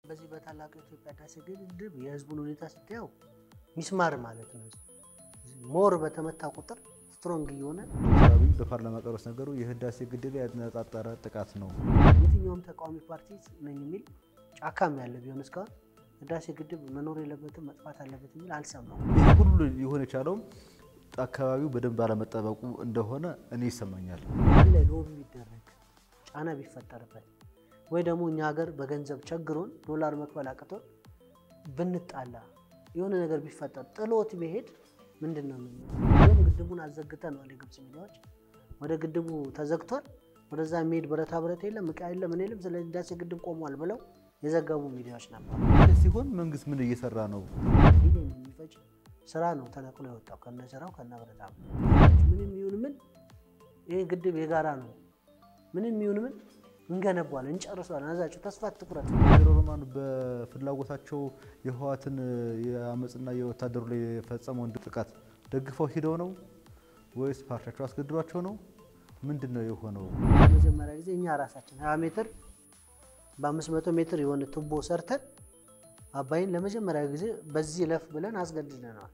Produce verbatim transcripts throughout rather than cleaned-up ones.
በዚህ በታላቁ ኢትዮጵያ ዳሴ ግድብ የህዝቡን ሁኔታ ስትያው ሚስማር ማለት ነው ሞር በተመታ ቁጥር ስትሮንግ ይሆነ አብይ በፓርላማ ቀርቦ ነገሩ የህዳሴ ግድብ ያነጣጠረ ጥቃት ነው የትኛውም ተቃዋሚ ፓርቲ ነኝ የሚል ጫካም ያለ ቢሆን እስካሁን ህዳሴ ግድብ መኖር የለበትም መጥፋት አለበት የሚል አልሰማም ይሄ ሁሉ ይሆነ ይቻለው አካባቢው በደንብ አለመጠበቁ እንደሆነ እኔ ይሰማኛል ለሎቢ ይደረግ ጫና ቢፈጠርበት ወይ ደግሞ እኛ ሀገር በገንዘብ ቸግሮን ዶላር መክፈል አቅቶን ብንጣላ የሆነ ነገር ቢፈጠር ጥሎት ቢሄድ ምንድነው ነው ግድቡን አዘግተን ነው ለግብጽ ሚዲያዎች ወደ ግድቡ ተዘግቷል ወደዛ የሚሄድ ብረታ ብረት የለም ዕቃ የለም ምን የለም ስለዚህ ዳሴ ግድብ ቆሟል ብለው የዘገቡ ሚዲያዎች ነበር ሲሆን መንግስት ምን እየሰራ ነው ይሄን የሚፈጭ ስራ ነው ተነቅሎ የወጣው ከነሰራው ከነብረታ ምንም ይሁን ምን ይሄ ግድብ የጋራ ነው ምንም ይሁን ምን እንገነባል እንጨርሳለን አዛቸው ተስፋ ትኩረት ሮማን በፍላጎታቸው የህወሓትን የአመጽና የወታደሩ ላይ ፈጸመው ጥቃት ደግፈው ሄደው ነው ወይስ ፓርቲያቸው አስገድሯቸው ነው ምንድነው የሆነው መጀመሪያ ጊዜ እኛ ራሳችን ሃያ ሜትር በአምስት መቶ ሜትር የሆነ ቱቦ ሰርተን አባይን ለመጀመሪያ ጊዜ በዚህ ለፍ ብለን አስገድደናል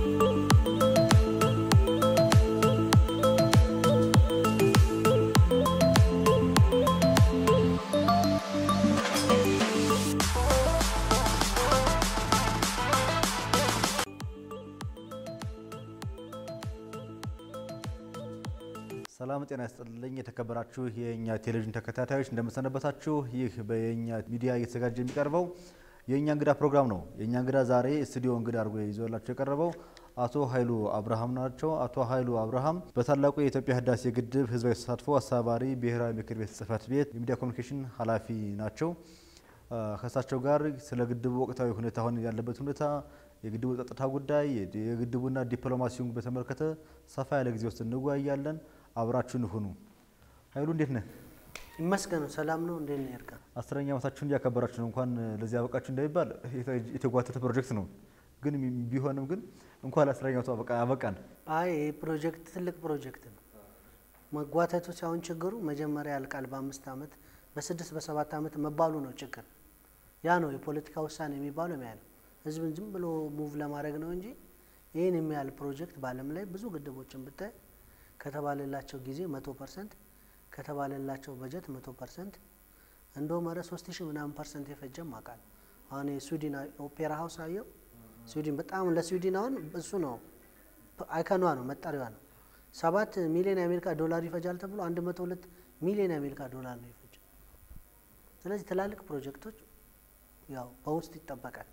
ሰላም ጤና ይስጥልኝ የተከበራችሁ የኛ ቴሌቪዥን ተከታታዮች እንደምሰነበታችሁ ይህ በየኛ ሚዲያ እየተዘጋጀ የሚቀርበው የኛ እንግዳ ፕሮግራም ነው የኛ እንግዳ ዛሬ ስቱዲዮ እንግዳ አድርጎ ይዞላችሁ የቀረበው አቶ ኃይሉ አብርሃም ናቸው አቶ ኃይሉ አብርሃም በታላቁ የኢትዮጵያ ህዳሴ ግድብ ህዝባዊ ተሳትፎ አስተባባሪ ብሔራዊ ምክር ቤት ጽህፈት ቤት የሚዲያ ኮሙኒኬሽን ኃላፊ ናቸው ከሳቸው ጋር ስለ ግድቡ ወቅታዊ ሁኔታ ሆነ ያለበት ሁኔታ የግድቡ ጸጥታ ጉዳይ የግድቡና ዲፕሎማሲውን በተመለከተ ሰፋ ያለ ጊዜ ውስጥ እንወያያለን አብራችሁን ሁኑ ኃይሉ እንዴት ነህ ይመስገን ሰላም ነው እንዴት ነህ ያርካ አስረኛ ዓመታችሁን ያከበራችሁ ነው እንኳን ለዚህ አበቃችሁ እንዳይባል የተጓተተ ፕሮጀክት ነው ግን ቢሆንም ግን እንኳን አስረኛ ዓመቱ አበቃ አበቃን አይ ፕሮጀክት ትልቅ ፕሮጀክት ነው መጓተቱ ሳይሆን ችግሩ መጀመሪያ ያልቃል በአምስት ዓመት በስድስት በሰባት ዓመት መባሉ ነው ችግር ያ ነው የፖለቲካ ውሳኔ የሚባለው ማለት ነው ህዝብን ዝም ብሎ ሙቭ ለማድረግ ነው እንጂ ይሄን የሚያል ፕሮጀክት ባለም ላይ ብዙ ግድቦችን ብታይ ከተባለላቸው ጊዜ መቶ ፐርሰንት ከተባለላቸው በጀት መቶ ፐርሰንት እንደው ማረ ሶስት ሺህ ምናምን ፐርሰንት የፈጀም አቃል አሁን የስዊድን ኦፔራ ሃውስ አየው ስዊድን በጣም ለስዊድን አሁን እሱ ነው አይከኗ ነው መጣሪያዋ ነው ሰባት ሚሊዮን የአሜሪካ ዶላር ይፈጃል ተብሎ አንድ መቶ ሁለት ሚሊዮን የአሜሪካ ዶላር ነው ይፈጅ ስለዚህ ትላልቅ ፕሮጀክቶች ያው በውስጥ ይተበቃል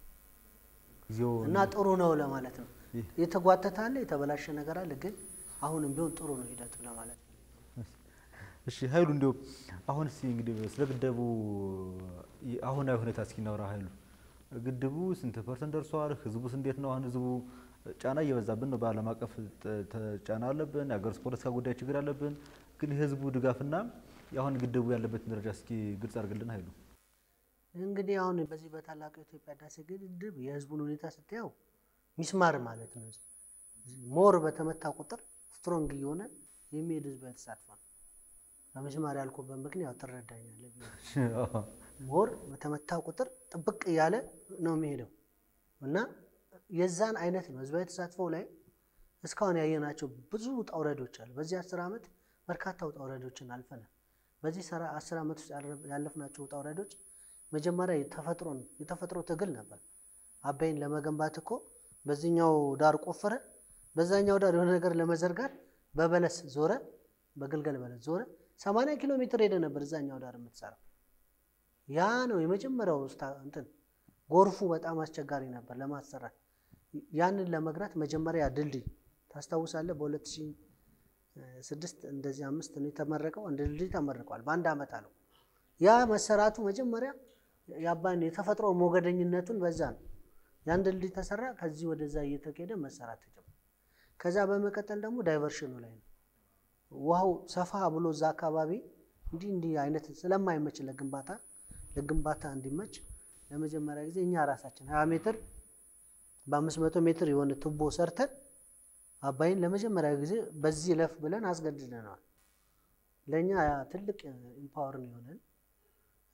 እና ጥሩ ነው ለማለት ነው የተጓተተ አለ የተበላሸ ነገር አለ ግን አሁንም ቢሆን ጥሩ ነው ሂደቱ ለማለት እሺ ኃይሉ እንደው አሁን እስቲ እንግዲህ ስለ ግድቡ አሁን አይ ሁኔታ እስኪ እናወራ ኃይሉ ግድቡ ስንት ፐርሰንት ደርሷል ህዝቡስ እንዴት ነው አሁን ህዝቡ ጫና እየበዛብን ነው በአለም አቀፍ ጫና አለብን የሀገር ፖለቲካ ጉዳይ ችግር አለብን ግን የህዝቡ ድጋፍና ያሁን ግድቡ ያለበት ደረጃ እስኪ ግልጽ አድርግልን ኃይሉ እንግዲህ አሁን በዚህ በታላቁ ኢትዮጵያ ዳሴ ግድብ የህዝቡን ሁኔታ ስትያው ሚስማር ማለት ነው ሞር በተመታ ቁጥር ስትሮንግ ይሆነ የሚሄድ ህዝብ ተሳትፏል በሚስማር ያልኩበት ምክንያት ተረዳኛለህ ሞር በተመታ ቁጥር ጥብቅ ያለ ነው የሚሄደው እና የዛን አይነት ነው ህዝብ ተሳትፎ ላይ እስካሁን ያየናቸው ብዙ ጣውረዶች አሉ በዚህ አስር አመት በርካታ ጣውረዶችን አልፈናል በዚህ አስር አመት ውስጥ ያለፍናቸው ጣውረዶች መጀመሪያ የተፈጥሮን የተፈጥሮ ትግል ነበር አባይን ለመገንባት እኮ በዚህኛው ዳር ቆፈረ በዛኛው ዳር የሆነ ነገር ለመዘርጋት በበለስ ዞረ በግልገል በለስ ዞረ ሰማንያ ኪሎ ሜትር ሄደ ነበር እዛኛው ዳር የምትሰራው ያ ነው የመጀመሪያው እንትን ጎርፉ በጣም አስቸጋሪ ነበር ለማሰራት ያንን ለመግራት መጀመሪያ ድልድይ ታስታውሳለህ በ2006 እንደዚህ አምስት ነው የተመረቀው እንደ ድልድይ ተመርቋል በአንድ አመት አለው ያ መሰራቱ መጀመሪያ ያባን የተፈጥሮ ሞገደኝነቱን በዛ ነው ያን ድልድይ ተሰራ ከዚህ ወደዛ እየተከደ መሰራት ተጀመረ ከዛ በመቀጠል ደግሞ ዳይቨርሽኑ ላይ ነው ዋው ሰፋ ብሎ ዛ አካባቢ እንዲ እንዲ አይነት ስለማይመች ለግንባታ ለግንባታ እንዲመች ለመጀመሪያ ጊዜ እኛ ራሳችን ሃያ ሜትር በአምስት መቶ ሜትር የሆነ ቱቦ ሰርተን አባይን ለመጀመሪያ ጊዜ በዚህ ለፍ ብለን አስገድደናል ለኛ ትልቅ ኢምፓወር ነው ይሆናል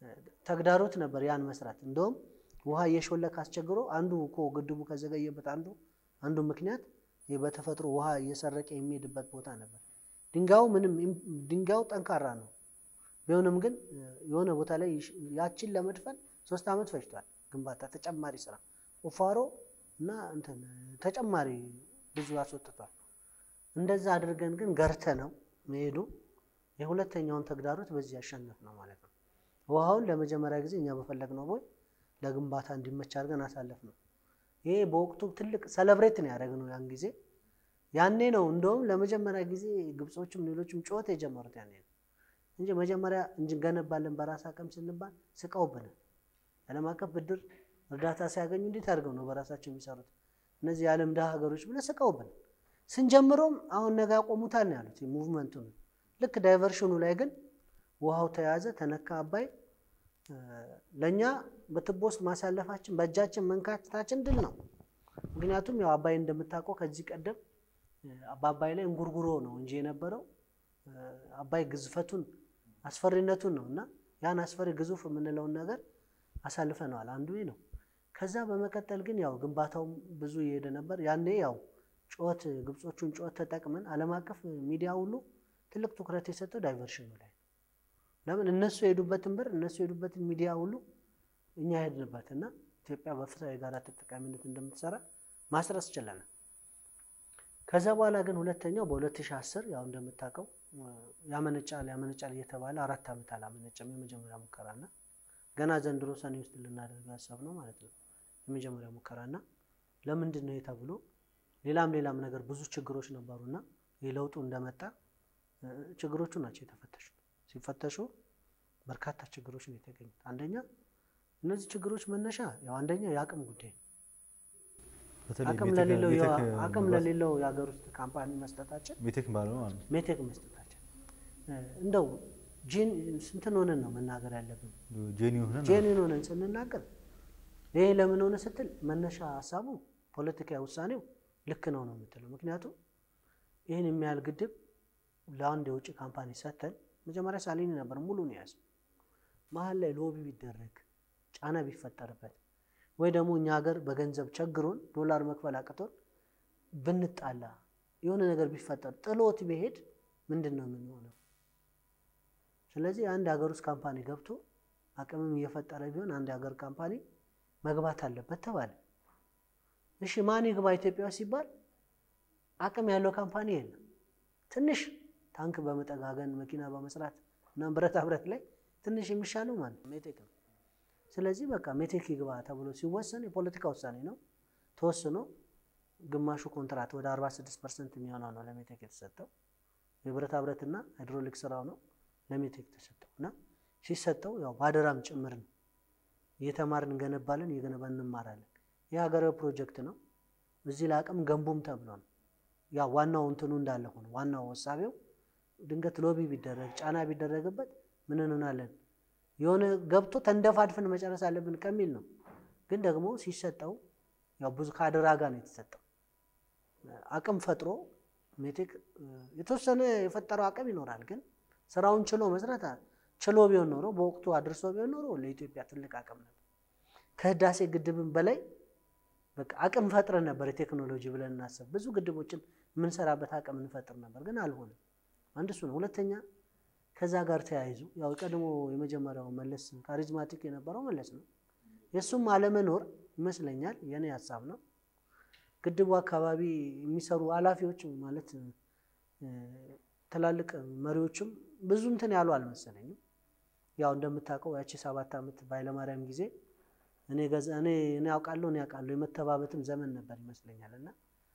ተግዳሮት ነበር ያን መስራት እንደውም ውሃ እየሾለከ አስቸግሮ አንዱ እኮ ግድቡ ከዘገየበት አንዱ አንዱ ምክንያት በተፈጥሮ ውሃ እየሰረቀ የሚሄድበት ቦታ ነበር ድንጋዩ ምንም ድንጋዩ ጠንካራ ነው ቢሆንም ግን የሆነ ቦታ ላይ ያችን ለመድፈን ሶስት አመት ፈጅቷል ግንባታ ተጨማሪ ስራ ቁፋሮ እና እንትን ተጨማሪ ብዙ አስወጥቷል እንደዛ አድርገን ግን ገርተ ነው መሄዱ የሁለተኛውን ተግዳሮት በዚህ ያሸነፍ ነው ማለት ነው ውሃውን ለመጀመሪያ ጊዜ እኛ በፈለግነው ቦይ ለግንባታ እንዲመች አድርገን አሳለፍ ነው ይሄ በወቅቱ ትልቅ ሴሌብሬት ነው ያደረግነው ያን ጊዜ ያኔ ነው እንደውም ለመጀመሪያ ጊዜ ግብጾችም ሌሎችም ጮት የጀመሩት ያኔ ነው እንጂ መጀመሪያ እንገነባለን በራስ አቅም ስንባል ስቀውብን ዓለም አቀፍ ብድር እርዳታ ሲያገኙ እንዴት አድርገው ነው በራሳቸው የሚሰሩት እነዚህ የዓለም ዳህ ሀገሮች ብለ ስቀውብን ስንጀምሮም አሁን ነገ ያቆሙታል ነው ያሉት ሙቭመንቱ ልክ ዳይቨርሽኑ ላይ ግን ውሃው ተያዘ ተነካ አባይ ለኛ በትቦስ ማሳለፋችን በእጃችን መንካታችን ድል ነው ምክንያቱም ያው አባይ እንደምታውቀው ከዚህ ቀደም አባይ ላይ እንጉርጉሮ ነው እንጂ የነበረው አባይ ግዝፈቱን አስፈሪነቱን ነውና ያን አስፈሪ ግዙፍ የምንለው ነገር አሳልፈናል አንዱ ነው ከዛ በመከተል ግን ያው ግንባታው ብዙ ይሄደ ነበር ያኔ ያው ጮት ግብጾቹን ጮት ተጠቅመን ዓለም አቀፍ ሚዲያ ሁሉ ትልቅ ትኩረት የሰጠው ዳይቨርሽኑ ላይ ለምን እነሱ ሄዱበትን በር እነሱ ሄዱበትን ሚዲያ ሁሉ እኛ ሄድንበትና ኢትዮጵያ በፍትሃዊ ጋራ ተጠቃሚነት እንደምትሰራ ማስረስ ይችላል ከዛ በኋላ ግን ሁለተኛው በ2010 ያው እንደምታውቀው ያመነጫል ያመነጫል እየተባለ አራት አመት አላመነጨም የመጀመሪያ ሙከራና ገና ዘንድሮ ሰኔ ውስጥ ልናደርግ ያሰብነው ማለት ነው የመጀመሪያ ሙከራና ለምንድን ነው የተብሎ ሌላም ሌላም ነገር ብዙ ችግሮች ነበሩና የለውጡ እንደመጣ ችግሮቹ ናቸው የተፈተሹ ሲፈተሹ በርካታ ችግሮች ነው የተገኙት አንደኛ እነዚህ ችግሮች መነሻ ያው አንደኛ ያቅም ጉዳይ አቅም ለሌለው አቅም ለሌለው ያገር ውስጥ ካምፓኒ መስጠታችን ሜቴክ ባለው ማለት ሜቴክ መስጠታችን እንደው ጂን ስንትን ሆነን ነው መናገር ያለብን ጄኒው ሆነን ጄኒው ሆነን ስንናገር ይሄ ለምን ሆነ ስትል መነሻ ሐሳቡ ፖለቲካዊ ውሳኔው ልክ ነው ነው የምትለው ምክንያቱም ይሄን የሚያል ግድብ ለአንድ የውጭ ካምፓኒ ሰተን መጀመሪያ ሳሊኒ ነበር ሙሉ ነው ያስ መሃል ላይ ሎቢ ቢደረግ ጫና ቢፈጠርበት ወይ ደግሞ እኛ ሀገር በገንዘብ ቸግሮን ዶላር መክፈል አቅቶን ብንጣላ የሆነ ነገር ቢፈጠር ጥሎት ቢሄድ ምንድነው የምንሆነው ስለዚህ አንድ ሀገር ውስጥ ካምፓኒ ገብቶ አቅምም እየፈጠረ ቢሆን አንድ ሀገር ካምፓኒ መግባት አለበት ተባለ እሺ ማን ይግባ ኢትዮጵያ ሲባል አቅም ያለው ካምፓኒ የለም ትንሽ ታንክ በመጠጋገን መኪና በመስራት እና ብረት አብረት ላይ ትንሽ የሚሻለው ማለት ሜቴክ ነው ስለዚህ በቃ ሜቴክ ይግባ ተብሎ ሲወሰን የፖለቲካ ውሳኔ ነው ተወስኖ ግማሹ ኮንትራክት ወደ አርባ ስድስት ፐርሰንት የሚሆነው ነው ለሜቴክ የተሰጠው የብረት አብረትና ሃይድሮሊክ ስራው ነው ለሜቴክ ተሰጠውና ሲሰጠው ያው ባደራም ጭምር ነው እየተማርን ገነባለን እየገነባን እንማራለን የሀገራዊ ፕሮጀክት ነው እዚህ ለአቅም ገንቡም ተብሎ ነው ያ ዋናው እንትኑ እንዳለ ሆነ ዋናው ወሳቤው ድንገት ሎቢ ቢደረግ ጫና ቢደረግበት ምን እንሆናለን የሆነ ገብቶ ተንደፋድፈን መጨረስ አለብን ከሚል ነው ግን ደግሞ ሲሰጠው ያው ብዙ ካደራ ጋር ነው የተሰጠው አቅም ፈጥሮ ሜቴክ የተወሰነ የፈጠረው አቅም ይኖራል ግን ስራውን ችሎ መስራት ችሎ ቢሆን ኖሮ በወቅቱ አድርሶ ቢሆን ኖሮ ለኢትዮጵያ ትልቅ አቅም ነበር ከህዳሴ ግድብም በላይ በቃ አቅም ፈጥረን ነበር የቴክኖሎጂ ብለን እናስብ ብዙ ግድቦችን ምን ሰራበት አቅም እንፈጥር ነበር ግን አልሆነም አንድ እሱ ነው ሁለተኛ ከዛ ጋር ተያይዞ ያው ቀድሞ የመጀመሪያው መለስ ካሪዝማቲክ የነበረው መለስ ነው የሱም አለመኖር ይመስለኛል የኔ ሐሳብ ነው ግድቡ አካባቢ የሚሰሩ ኃላፊዎች ማለት ተላልቅ መሪዎችም ብዙ እንትን ያሉ አልመሰለኝም ያው እንደምታውቀው ያቺ ሰባት አመት ባይለማርያም ጊዜ እኔ ገዛ እኔ እኔ አውቃለሁ እኔ አውቃለሁ የመተባበትም ዘመን ነበር ይመስለኛልና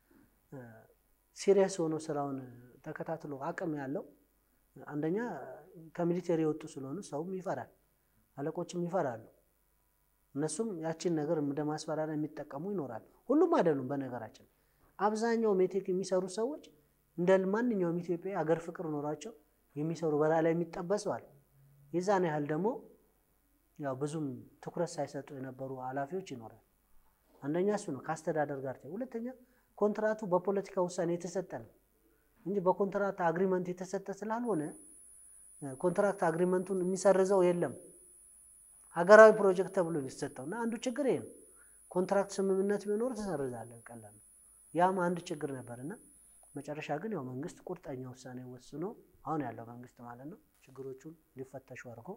ሲሪየስ ሆኖ ስራውን ተከታትሎ አቅም ያለው አንደኛ ከሚሊተሪ ወጡ ስለሆነ ሰውም ይፈራል አለቆችም ይፈራሉ እነሱም ያቺን ነገር እንደማስፈራሪያ የሚጠቀሙ ይኖራሉ ሁሉም አይደሉም በነገራችን አብዛኛው ሜቴክ የሚሰሩ ሰዎች እንደማንኛውም ኢትዮጵያ ሀገር ፍቅር ኖራቸው የሚሰሩ በራ ላይ የሚጠበሰዋል የዛን ያህል ደግሞ ያው ብዙም ትኩረት ሳይሰጡ የነበሩ ኃላፊዎች ይኖራል አንደኛ እሱ ነው ካስተዳደር ጋር ተይ ሁለተኛ ኮንትራቱ በፖለቲካ ውሳኔ የተሰጠ ነው እንጂ በኮንትራክት አግሪመንት የተሰጠ ስላልሆነ ኮንትራክት አግሪመንቱን የሚሰርዘው የለም ሀገራዊ ፕሮጀክት ተብሎ ሊሰጠውና አንዱ ችግር ይሄ ነው ኮንትራክት ስምምነት ቢኖር ተሰርዛለን ቀላል ነው ያም አንድ ችግር ነበርና መጨረሻ ግን ያው መንግስት ቁርጠኛ ውሳኔ ወስኖ አሁን ያለው መንግስት ማለት ነው ችግሮቹን ሊፈተሹ አድርጎ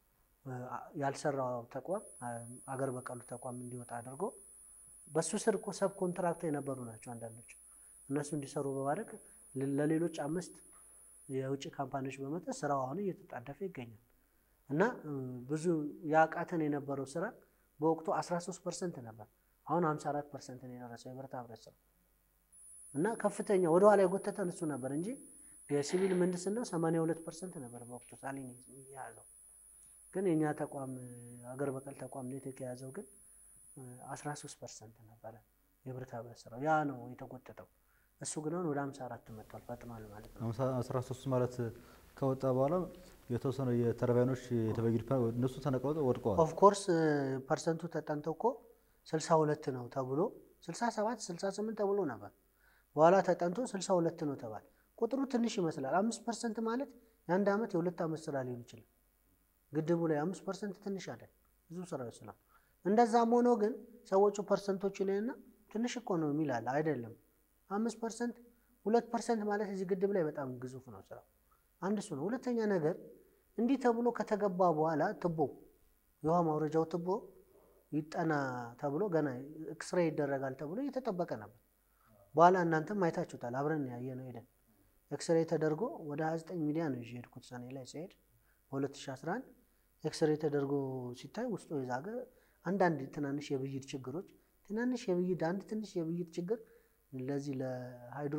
ያልሰራው ተቋም አገር በቀሉ ተቋም እንዲወጣ አድርጎ በሱ ስር እኮ ሰብ ኮንትራክት የነበሩ ናቸው አንዳንዶች እነሱ እንዲሰሩ በማድረግ ለሌሎች አምስት የውጭ ካምፓኒዎች በመጣ ስራው አሁን እየተጣደፈ ይገኛል እና ብዙ ያቃተን የነበረው ስራ በወቅቱ አስራ ሶስት ፐርሰንት ነበር አሁን ሃምሳ አራት ፐርሰንት ነው የደረሰው የብረታ ብረት ስራ እና ከፍተኛ ወደ ኋላ የጎተተን እሱ ነበር እንጂ የሲቪል ምህንድስና ሰማንያ ሁለት ፐርሰንት ነበር በወቅቱ ሳሊኒ ያዘው ግን የኛ ተቋም ሀገር በቀል ተቋም ነው የተያዘው ግን አስራ ሶስት ፐርሰንት ነበር የብረታ ብረት ስራ ያ ነው የተጎተተው እሱ ግን ወደ ሃምሳ አራት መጥቷል ፈጥኗል ማለት ነው አስራ ሶስት ማለት ከወጣ በኋላ የተወሰነ የተርባይኖች የተበጊድ እነሱ ተነቀለው ወድቀዋል ኦፍ ኮርስ ፐርሰንቱ ተጠንተው እኮ ስልሳ ሁለት ነው ተብሎ ስልሳ ሰባት ስልሳ ስምንት ተብሎ ነበር በኋላ ተጠንቶ ስልሳ ሁለት ነው ተባለ ቁጥሩ ትንሽ ይመስላል አምስት ፐርሰንት ማለት የአንድ አመት የሁለት አመት ስራ ሊሆን ይችላል ግድቡ ላይ አምስት ፐርሰንት ትንሽ አይደል ብዙ ስራ ይችላል እንደዛም ሆኖ ግን ሰዎቹ ፐርሰንቶቹ ነውና ትንሽ እኮ ነው የሚላል አይደለም አምስት ፐርሰንት ሁለት ፐርሰንት ማለት እዚህ ግድብ ላይ በጣም ግዙፍ ነው ስራው አንድ እሱ ነው ሁለተኛ ነገር እንዲህ ተብሎ ከተገባ በኋላ ትቦ የውሃ ማውረጃው ትቦ ይጣና ተብሎ ገና ኤክስሬ ይደረጋል ተብሎ እየተጠበቀ ነበር በኋላ እናንተም አይታችሁታል አብረን ያየነው ሄደን ኤክስሬ ተደርጎ ወደ ሃያ ዘጠኝ ሚሊዮን ነው ይሄድኩት ሰኔ ላይ ሲሄድ ሁለት ሺህ አስራ አንድ ኤክስሬ ተደርጎ ሲታይ ውስጡ የዛገ አንዳንድ ትናንሽ የብይድ ችግሮች ትናንሽ የብይድ አንድ ትንሽ የብይድ ችግር ለዚህ ለሃይድሮ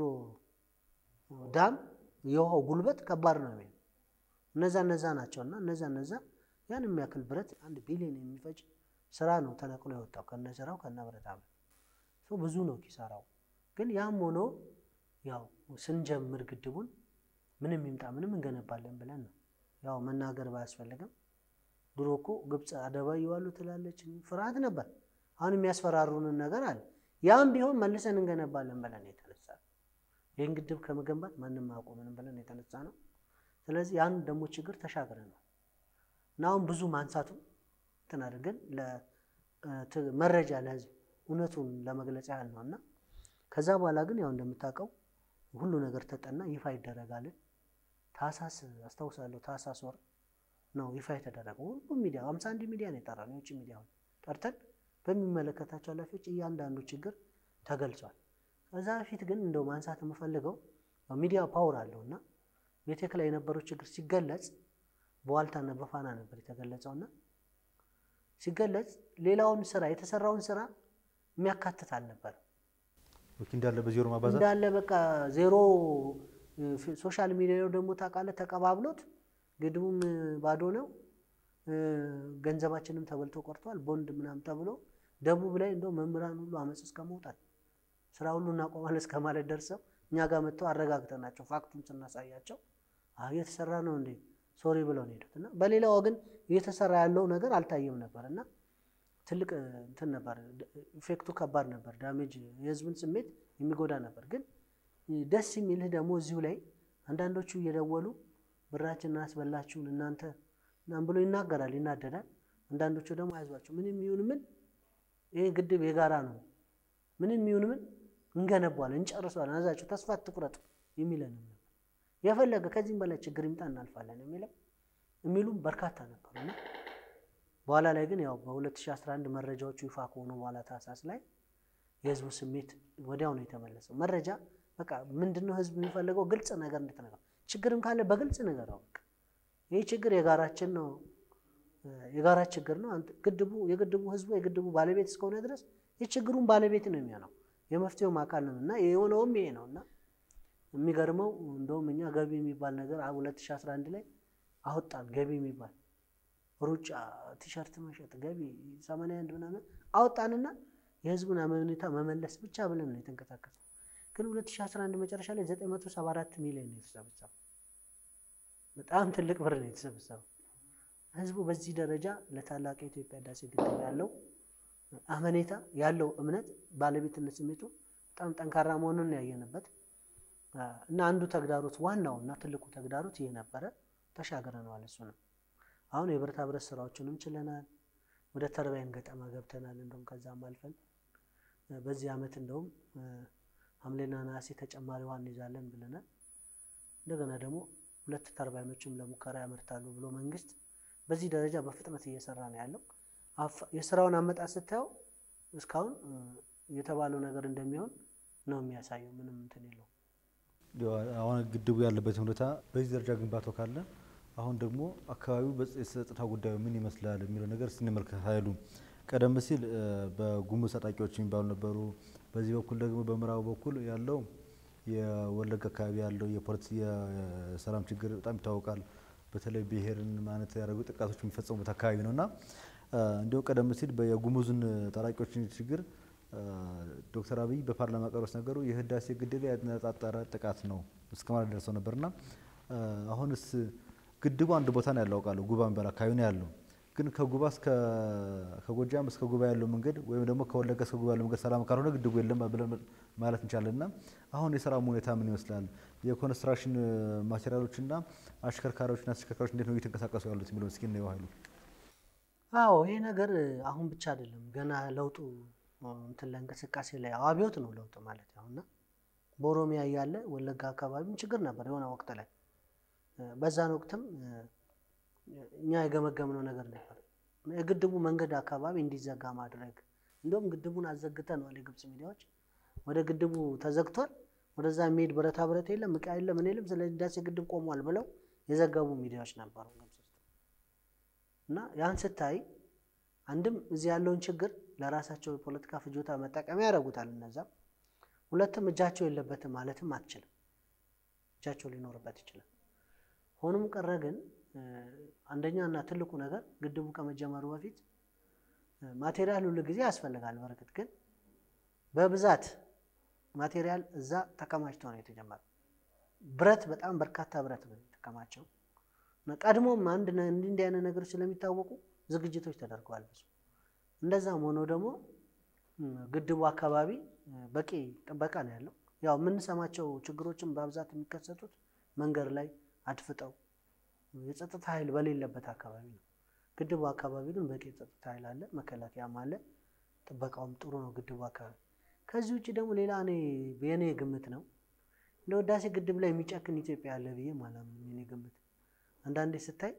ዳም የውሃው ጉልበት ከባድ ነው የሚል እነዛ እነዛ ናቸውና እነዛ እነዛ ያን የሚያክል ብረት አንድ ቢሊዮን የሚፈጅ ስራ ነው ተነቅሎ የወጣው ከነሰራው ከነብረታ ሶ ብዙ ነው ኪሳራው ግን ያም ሆኖ ያው ስንጀምር ግድቡን ምንም ይምጣ ምንም እንገነባለን ብለን ነው ያው መናገር ባያስፈልግም ድሮኮ ግብጽ አደባይ ይዋሉ ትላለች ፍርሃት ነበር አሁን የሚያስፈራሩን ነገር አለ ያም ቢሆን መልሰን እንገነባለን ብለን የተነሳ ይሄን ግድብ ከመገንባት ማንንም አቆመን ብለን የተነሳ ነው ስለዚህ ያን ደሞ ችግር ተሻግረን ነው ናውን ብዙ ማንሳቱ ተናደርገን ለመረጃ ለህዝብ እውነቱን ለመግለጽ ያህል ነውና ከዛ በኋላ ግን ያው እንደምታቀው ሁሉ ነገር ተጠና ይፋ ይደረጋል ታሳስ አስተውሳለሁ ታሳስ ወር ነው ይፋ የተደረገው ሁሉ ሚዲያ ሃምሳ አንድ ሚዲያ ነው የጠራነው የውጭ ሚዲያው ጠርተን በሚመለከታቸው ኃላፊዎች እያንዳንዱ ችግር ተገልጿል ከዛ ፊት ግን እንደው ማንሳት የምፈልገው ሚዲያ ፓወር አለውና ቤቴክ ላይ የነበረው ችግር ሲገለጽ በዋልታና በፋና ነበር የተገለጸውና ሲገለጽ ሌላውን ስራ የተሰራውን ስራ የሚያካትት አልነበር ወኪ እንዳለ በዜሮ ማባዛት እንዳለ በቃ ዜሮ ሶሻል ሚዲያው ደግሞ ታቃለ ተቀባብሎት ግድቡም ባዶ ነው ገንዘባችንም ተበልቶ ቆርጧል ቦንድ ምናም ተብሎ ደቡብ ላይ እንደው መምራን ሁሉ አመጽ እስከመውጣት ስራ ሁሉ እናቆማለን እስከማለት ደርሰው እኛ ጋር መጥተው አረጋግተናቸው ፋክቱን ስናሳያቸው አይ የተሰራ ነው እንዴ ሶሪ ብለው ነው ሄዱትና በሌላው ግን እየተሰራ ያለው ነገር አልታየም ነበርና ትልቅ እንትን ነበር ኢፌክቱ ከባድ ነበር ዳሜጅ የህዝብን ስሜት የሚጎዳ ነበር ግን ደስ የሚልህ ደግሞ እዚሁ ላይ አንዳንዶቹ እየደወሉ ብራችንን አስበላችሁን እናንተ እናም ብሎ ይናገራል ይናደዳል አንዳንዶቹ ደግሞ አይዟችሁ ምንም ይሁን ምን ይሄ ግድብ የጋራ ነው ምንም ይሁን ምን እንገነባለን እንጨርሳለን አዛችሁ ተስፋ አትቁረጡ የሚለን ነው የፈለገ ከዚህም በላይ ችግር ይምጣ እናልፋለን የሚለው የሚሉም በርካታ ነበርና በኋላ ላይ ግን ያው በ2011 መረጃዎቹ ይፋ ከሆኑ በኋላ ታሳስ ላይ የህዝቡ ስሜት ወዲያው ነው የተመለሰው መረጃ በቃ ምንድነው ህዝብ የሚፈልገው ግልጽ ነገር እንድትነግረው ችግርም ካለ በግልጽ ነገራው በቃ ይሄ ችግር የጋራችን ነው የጋራ ችግር ነው ግድቡ የግድቡ ህዝቡ የግድቡ ባለቤት እስከሆነ ድረስ የችግሩን ባለቤት ነው የሚሆነው የመፍትሄው ማካል ነውና የሆነውም ይሄ ነውና የሚገርመው እንደውም እኛ ገቢ የሚባል ነገር ሁለት ሺህ አስራ አንድ ላይ አወጣን ገቢ የሚባል ሩጫ ቲሸርት መሸጥ ገቢ ሰማንያ አንድ ምናምን አወጣንና የህዝቡን አመኔታ መመለስ ብቻ ብለን ነው የተንቀሳቀሰው ግን ሁለት ሺህ አስራ አንድ መጨረሻ ላይ ዘጠኝ መቶ ሰባ አራት ሚሊዮን ነው የተሰበሰበው በጣም ትልቅ ብር ነው የተሰበሰበው ህዝቡ በዚህ ደረጃ ለታላቅ የኢትዮጵያ ዳሴ ግድብ ያለው አመኔታ ያለው እምነት ባለቤትነት ስሜቱ በጣም ጠንካራ መሆኑን ያየነበት እና አንዱ ተግዳሮት ዋናውና ትልቁ ተግዳሮት ይሄ ነበር ተሻገረናል እሱ ነው አሁን የብረታ ብረት ስራዎችንም ችለናል ወደ ተርባይን ገጠማ ገብተናል እንደውም ከዛም አልፈን በዚህ አመት እንደውም ሐምሌና ነሐሴ ተጨማሪ ዋን ይዛለን ብለናል እንደገና ደግሞ ሁለት ተርባይኖችም ለሙከራ ያመርታሉ ብሎ መንግስት በዚህ ደረጃ በፍጥነት እየሰራ ነው ያለው የስራውን አመጣጥ ስታዩ እስካሁን የተባለው ነገር እንደሚሆን ነው የሚያሳየው ምንም እንትን የለው አሁን ግድቡ ያለበት ሁኔታ በዚህ ደረጃ ግንባታው ካለ አሁን ደግሞ አካባቢው በጸጥታ ጉዳዩ ምን ይመስላል የሚለው ነገር ስንመልከት ኃይሉ ቀደም ሲል በጉሙዝ ታጣቂዎች የሚባሉ ነበሩ በዚህ በኩል ደግሞ በመራው በኩል ያለው የወለጋ አካባቢ ያለው የፖለቲካ የሰላም ችግር በጣም ይታወቃል በተለይ ብሔርን ማነት ያደረጉ ጥቃቶች የሚፈጸሙበት አካባቢ ነውና እንዲሁ ቀደም ሲል በየጉሙዝን ታጣቂዎችን ችግር ዶክተር አብይ በፓርላማ ቀርበው ነገሩ የህዳሴ ግድብ ያነጣጠረ ጥቃት ነው እስከማለት ደርሰው ነበርና አሁንስ ግድቡ አንድ ቦታ ነው ያለው ቃሉ ጉባ መንበር አካባቢ ነው ያለው ግን ከጉባ እስከ ከጎጃም እስከ ጉባ ያለው መንገድ ወይም ደግሞ ከወለጋ እስከ ጉባ ያለው መንገድ ሰላም ካልሆነ ግድቡ የለም ብለን ማለት እንችላለንና አሁን የሰላም ሁኔታ ምን ይመስላል የኮንስትራክሽን ማቴሪያሎችና አሽከርካሪዎችና አሽከርካሪዎች እንዴት ነው እየተንቀሳቀሱ ያሉት የሚለው እስኪ ነው ይዋሉ አዎ ይሄ ነገር አሁን ብቻ አይደለም ገና ለውጡ እንትን ለንቀሳቀስ ላይ አብዮት ነው ለውጥ ማለት ነውና በኦሮሚያ ያለ ወለጋ አካባቢም ችግር ነበር የሆነ ወቅት ላይ በዛን ወቅትም እኛ የገመገምነው ነገር ነበር የግድቡ መንገድ አካባቢ እንዲዘጋ ማድረግ እንደውም ግድቡን አዘግተናል የግብጽ ሚዲያዎች ወደ ግድቡ ተዘግቷል ወደዛ የሚሄድ ብረታ ብረት የለም ዕቃ የለም ምን የለም ስለዚህ ዳሴ ግድብ ቆሟል ብለው የዘገቡ ሚዲያዎች ነበሩ ግብጽ ውስጥ እና ያን ስታይ አንድም እዚህ ያለውን ችግር ለራሳቸው ፖለቲካ ፍጆታ መጠቀም ያደርጉታል እነዛ ሁለቱም እጃቸው የለበትም ማለትም አትችልም እጃቸው ሊኖርበት ይችላል ሆኖም ቀረ ግን አንደኛና ትልቁ ነገር ግድቡ ከመጀመሩ በፊት ማቴሪያል ሁሉ ጊዜ ያስፈልጋል በርግጥ ግን በብዛት ማቴሪያል እዛ ተከማችቶ ነው የተጀመረው ብረት በጣም በርካታ ብረት ነው ተከማቸው ቀድሞም አንድ እንዲህ አይነት ነገር ስለሚታወቁ ዝግጅቶች ተደርገዋል ብዙ እንደዛም ሆኖ ደግሞ ግድቡ አካባቢ በቂ ጥበቃ ነው ያለው ያው ምን ሰማቸው ችግሮችን በብዛት የሚከሰቱት መንገድ ላይ አድፍጠው የጸጥታ ኃይል በሌለበት አካባቢ ነው ግድቡ አካባቢ ግን በቂ የጸጥታ ኃይል አለ መከላከያም አለ ጥበቃውም ጥሩ ነው ግድቡ አካባቢ ከዚህ ውጪ ደግሞ ሌላ እኔ የኔ ግምት ነው ለወዳሴ ግድብ ላይ የሚጨክን ኢትዮጵያ አለ ብዬ ማለት ነው የኔ ግምት አንዳንዴ ስታይ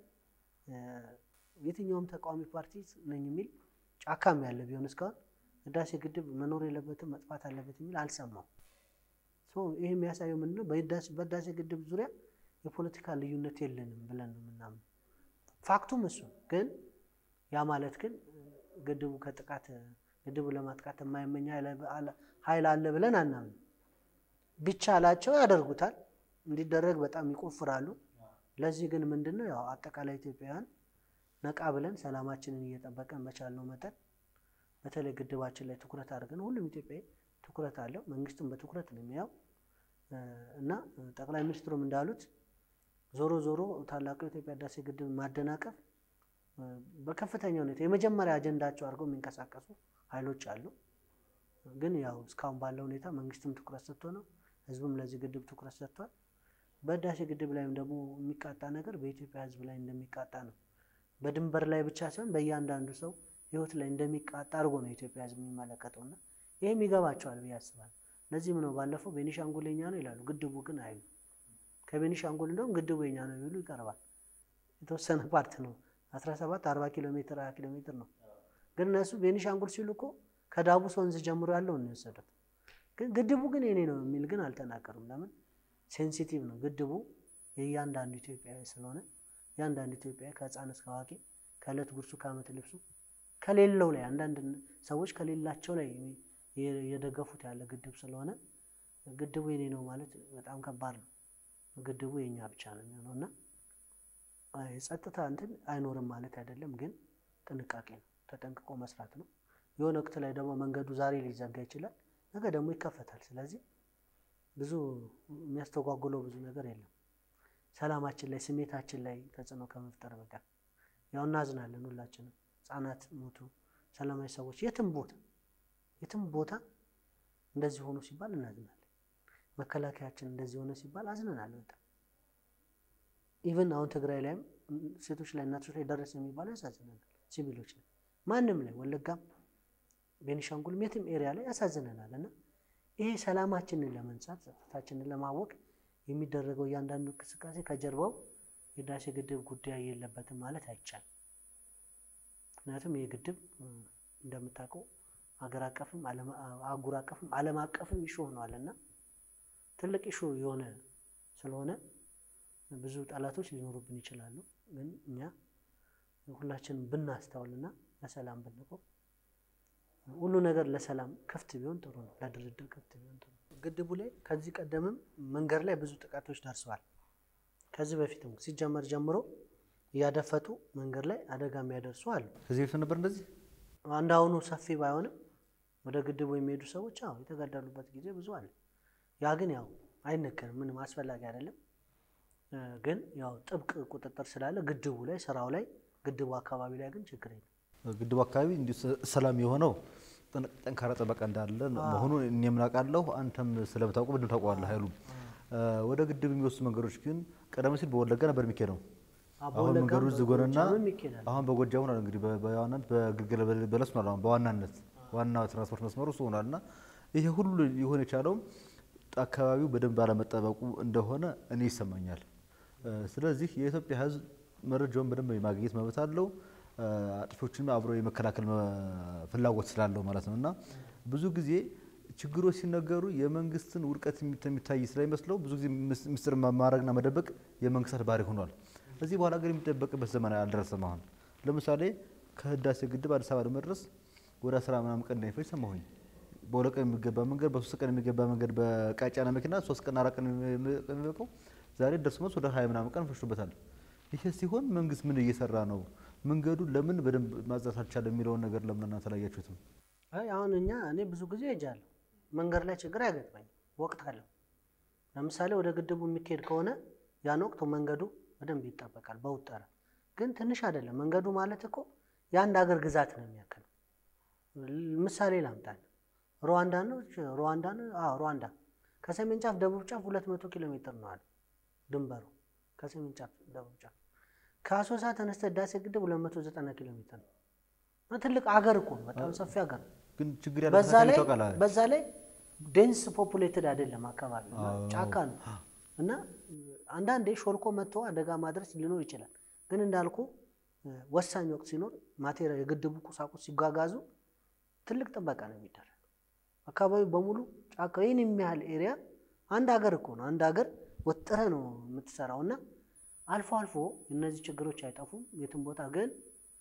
የትኛውም ተቃዋሚ ፓርቲ ነኝ የሚል ጫካም ያለ ቢሆን እስካሁን ወዳሴ ግድብ መኖር የለበትም መጥፋት አለበት የሚል አልሰማው ሶ ይሄ የሚያሳየው ምንድነው በዳሴ በዳሴ ግድብ ዙሪያ የፖለቲካ ልዩነት የለንም ብለን ነው ምናምን ፋክቱም እሱ ግን ያ ማለት ግን ግድቡ ከጥቃት ግድቡ ለማጥቃት የማይመኛ ኃይል አለ ብለን አናምን ቢቻላቸው ያደርጉታል እንዲደረግ በጣም ይቆፍራሉ ለዚህ ግን ምንድነው ያው አጠቃላይ ኢትዮጵያውያን ነቃ ብለን ሰላማችንን እየጠበቀን መቻል ነው መጠን በተለይ ግድባችን ላይ ትኩረት አድርገን ሁሉም ኢትዮጵያዊ ትኩረት አለው መንግስትም በትኩረት ነው የሚያው እና ጠቅላይ ሚኒስትሩም እንዳሉት ዞሮ ዞሮ ታላቁ የኢትዮጵያ ዳሴ ግድብ ማደናቀፍ በከፍተኛ ሁኔታ የመጀመሪያ አጀንዳቸው አድርገው የሚንቀሳቀሱ ኃይሎች አሉ ግን ያው እስካሁን ባለው ሁኔታ መንግስትም ትኩረት ሰጥቶ ነው ህዝቡም ለዚህ ግድብ ትኩረት ሰጥቷል በዳሴ ግድብ ላይም ደግሞ የሚቃጣ ነገር በኢትዮጵያ ህዝብ ላይ እንደሚቃጣ ነው በድንበር ላይ ብቻ ሳይሆን በእያንዳንዱ ሰው ህይወት ላይ እንደሚቃጣ አድርጎ ነው ኢትዮጵያ ህዝብ የሚመለከተውና ይሄም ይገባቸዋል ብዬ አስባለሁ ለዚህም ነው ባለፈው ቤኒሻንጉልኛ ነው ይላሉ ግድቡ ግን አይሉ ከቤኒሻንጉል እንደውም ግድቡ የኛ ነው ይሉ ይቀርባል የተወሰነ ፓርት ነው አስራ ሰባት አርባ ኪሎ ሜትር ሃያ ኪሎ ሜትር ነው ግን እነሱ ቤኒሻንጉል ሲሉ እኮ ከዳቡስ ወንዝ ጀምሮ ያለው ነው የወሰዱት ግን ግድቡ ግን የኔ ነው የሚል ግን አልተናገሩም ለምን ሴንሲቲቭ ነው ግድቡ የእያንዳንዱ ኢትዮጵያዊ ስለሆነ ያንዳንዱ ኢትዮጵያዊ ከህፃን እስከ አዋቂ ከእለት ጉርሱ ከዓመት ልብሱ ከሌለው ላይ አንዳንድ ሰዎች ከሌላቸው ላይ የደገፉት ያለ ግድብ ስለሆነ ግድቡ የኔ ነው ማለት በጣም ከባድ ነው ግድቡ የኛ ብቻ ነው የሚሆነውና የጸጥታ እንትን አይኖርም ማለት አይደለም ግን ጥንቃቄ ነው ተጠንቅቆ መስራት ነው የሆነ ወቅት ላይ ደግሞ መንገዱ ዛሬ ሊዘጋ ይችላል ነገ ደግሞ ይከፈታል ስለዚህ ብዙ የሚያስተጓጉለው ብዙ ነገር የለም ሰላማችን ላይ ስሜታችን ላይ ተጽዕኖ ከመፍጠር በቃ ያው እናዝናለን ሁላችንም ህፃናት ሞቱ ሰላማዊ ሰዎች የትም ቦታ የትም ቦታ እንደዚህ ሆኖ ሲባል እናዝናለን መከላከያችን እንደዚህ ሆነ ሲባል አዝነናል በጣም ኢቭን አሁን ትግራይ ላይም ሴቶች ላይ እናቶች ላይ ደረሰ የሚባለው ያሳዝናል ሲቪሎች ላይ ማንም ላይ ወለጋም ቤኒሻንጉልም የትም ኤሪያ ላይ ያሳዝነናልና ይሄ ሰላማችንን ለመንሳት ጸጥታችንን ለማወቅ የሚደረገው ያንዳንዱ እንቅስቃሴ ከጀርባው የህዳሴ ግድብ ጉዳይ የለበትም ማለት አይቻልም። ምክንያቱም ይሄ ግድብ እንደምታውቀው አገር አቀፍም አህጉር አቀፍም ዓለም አቀፍም ኢሹ ሆኗልና ትልቅ ኢሹ የሆነ ስለሆነ ብዙ ጠላቶች ሊኖሩብን ይችላሉ። ግን እኛ ሁላችንም ብናስተውልና ለሰላም ብንቆም ሁሉ ነገር ለሰላም ክፍት ቢሆን ጥሩ ነው፣ ለድርድር ክፍት ቢሆን ጥሩ ነው። ግድቡ ላይ ከዚህ ቀደምም መንገድ ላይ ብዙ ጥቃቶች ደርሰዋል። ከዚህ በፊትም ሲጀመር ጀምሮ ያደፈጡ መንገድ ላይ አደጋ የሚያደርሱ አሉ። ከዚህ በፊት ነበር እንደዚህ አንዳውኑ ሰፊ ባይሆንም ወደ ግድቡ የሚሄዱ ሰዎች አዎ የተገደሉበት ጊዜ ብዙ አለ። ያ ግን ያው አይነገርም፣ ምንም አስፈላጊ አይደለም። ግን ያው ጥብቅ ቁጥጥር ስላለ ግድቡ ላይ ስራው ላይ ግድቡ አካባቢ ላይ ግን ችግር የለም። ግድቡ አካባቢ እንዲሁ ሰላም የሆነው ጠንካራ ጥበቃ እንዳለ መሆኑን እኔም አውቃለሁ። አንተም ስለምታውቁ በደንብ ታውቀዋለህ ኃይሉ። ወደ ግድብ የሚወስዱ መንገዶች ግን ቀደም ሲል በወለጋ ነበር የሚኬደው። አሁን መንገዱ ዝጎነና አሁን በጎጃም ነው እንግዲህ በዋናነት በግልገል በለስ ነው በዋናነት ዋና ትራንስፖርት መስመሩ እሱ ሆኗልና ይሄ ሁሉ ሊሆን የቻለው አካባቢው በደንብ ባለመጠበቁ እንደሆነ እኔ ይሰማኛል። ስለዚህ የኢትዮጵያ ሕዝብ መረጃውን በደንብ የማግኘት መብት አለው። አጥፎችን አብሮ የመከላከል ፍላጎት ስላለው ማለት ነውና ብዙ ጊዜ ችግሮች ሲነገሩ የመንግስትን ውድቀት የሚታይ ስለሚመስለው ብዙ ጊዜ ምስጢር ማድረግና መደበቅ የመንግስታት ባህሪ ሆኗል። እዚህ በኋላ ግን የሚደበቅበት ዘመን አልደረሰም። አሁን ለምሳሌ ከህዳሴ ግድብ አዲስ አበባ ለመድረስ ወደ አስራ ምናምን ቀን እንደሚፈጅ ሰማሁኝ። በሁለት ቀን የሚገባ መንገድ በሶስት ቀን የሚገባ መንገድ በቃጫና መኪና ሶስት ቀን አራት ቀን የሚበቀው ዛሬ ደርሶ ወደ ሃያ ምናምን ቀን ፈሽቶበታል። ይሄ ሲሆን መንግስት ምን እየሰራ ነው? መንገዱ ለምን በደንብ ማዛት አልቻለም የሚለውን ነገር ለምን እናንተ አላያችሁትም? አይ አሁን እኛ እኔ ብዙ ጊዜ ሄጃለሁ። መንገድ ላይ ችግር ያገጥመኝ ወቅት አለው። ለምሳሌ ወደ ግድቡ የሚኬድ ከሆነ ያን ወቅት መንገዱ በደንብ ይጠበቃል በውጠራ። ግን ትንሽ አይደለም መንገዱ ማለት እኮ የአንድ ሀገር ግዛት ነው የሚያክለው። ምሳሌ ላምጣል። ሩዋንዳ ነው ሩዋንዳ ነው አዎ ሩዋንዳ ከሰሜን ጫፍ ደቡብ ጫፍ ሁለት መቶ ኪሎ ሜትር ነው አለ ድንበሩ። ከሰሜን ጫፍ ደቡብ ጫፍ ከአሶሳ ተነስተ ህዳሴ ግድብ ሁለት መቶ ዘጠና ኪሎ ሜትር ነው። ትልቅ ሀገር እኮ በጣም ሰፊ ሀገር። ግን ችግር ያለው ተቃላ በዛ ላይ ዴንስ ፖፑሌትድ አይደለም አካባቢው ጫካ ነው እና አንዳንዴ ሾልኮ መጥቶ አደጋ ማድረስ ሊኖር ይችላል። ግን እንዳልኩ ወሳኝ ወቅት ሲኖር ማቴሪያል የግድቡ ቁሳቁስ ሲጓጓዙ ትልቅ ጥበቃ ነው የሚደረግ። አካባቢው በሙሉ ጫካ ይሄን የሚያህል ኤሪያ አንድ ሀገር እኮ ነው። አንድ ሀገር ወጥረ ነው የምትሰራውና አልፎ አልፎ እነዚህ ችግሮች አይጠፉም የትም ቦታ። ግን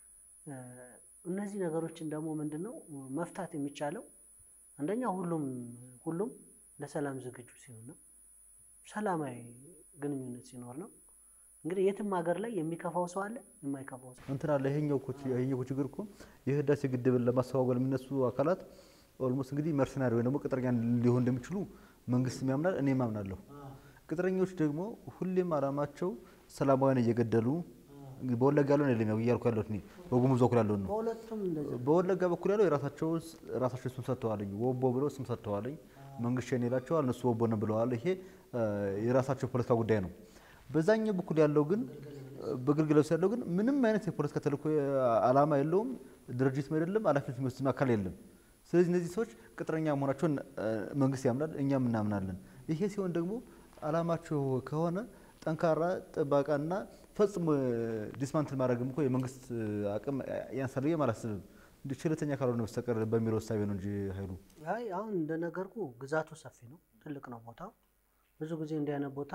እነዚህ ነገሮችን ደግሞ ምንድነው መፍታት የሚቻለው? አንደኛ ሁሉም ሁሉም ለሰላም ዝግጁ ሲሆን ነው፣ ሰላማዊ ግንኙነት ሲኖር ነው። እንግዲህ የትም ሀገር ላይ የሚከፋው ሰው አለ፣ የማይከፋው ሰው እንትና ለይሄኛው እኮ ይሄኛው ችግር እኮ የህዳሴ ግድብን ለማስተዋወል የሚነሱ አካላት ኦልሞስት እንግዲህ መርሰናሪ ወይ ደግሞ ቅጥረኛ ሊሆን እንደሚችሉ መንግስት የሚያምናል፣ እኔ ማምናለሁ። ቅጥረኞች ደግሞ ሁሌም አላማቸው ሰላማዊን እየገደሉ በወለጋ ያለው ነው ለሚያው ይያልኩ ያለው ነው በጉሙዝ በኩል ያለው ነው። በሁለቱም እንደዚህ በወለጋ በኩል ያለው የራሳቸው ራሳቸው ስም ሰጥተዋልኝ ወቦ ብለው ስም ሰጥተዋልኝ መንግስት ሸኔ ይላቸዋል፣ እነሱ ወቦ ነው ብለዋል። ይሄ የራሳቸው ፖለቲካ ጉዳይ ነው። በዛኛው በኩል ያለው ግን በግልገለስ ያለው ግን ምንም አይነት የፖለቲካ ተልእኮ አላማ የለውም፣ ድርጅት አይደለም፣ ኃላፊነት የሚወስድ አካል የለም። ስለዚህ እነዚህ ሰዎች ቅጥረኛ መሆናቸውን መንግስት ያምናል፣ እኛም እናምናለን። ይሄ ሲሆን ደግሞ አላማቸው ከሆነ ጠንካራ ጥበቃና ፈጽሞ ዲስማንትል ማድረግም እኮ የመንግስት አቅም ያንሳል ማለት ነው። ችለተኛ ካልሆነ በስተቀር በሚለው ሀሳብ ነው እንጂ ኃይሉ አይ አሁን እንደነገርኩ ግዛቱ ሰፊ ነው፣ ትልቅ ነው ቦታው። ብዙ ጊዜ እንዲያነ ቦታ